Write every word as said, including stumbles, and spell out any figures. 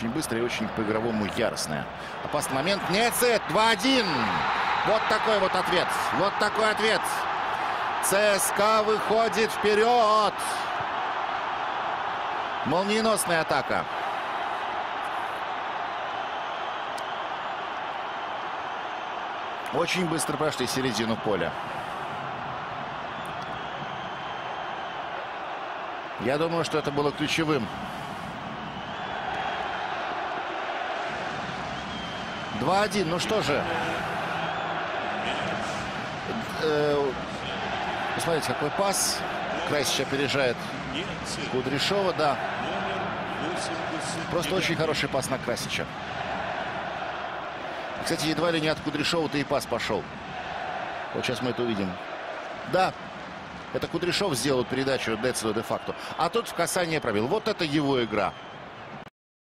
очень быстрая и очень по-игровому яростная. Опасный момент. Нецет. два один. Вот такой вот ответ. Вот такой ответ. ЦСКА выходит вперед. Молниеносная атака. Очень быстро прошли середину поля. Я думаю, что это было ключевым. два один. Ну что же. Посмотрите, какой пас. Красич опережает Кудряшова, да. Просто очень хороший пас на Красича. Кстати, едва ли не от Кудряшова-то и пас пошел. Вот сейчас мы это увидим. Да, это Кудряшов сделал передачу Децелу де-факто. А тот в касание пробил. Вот это его игра.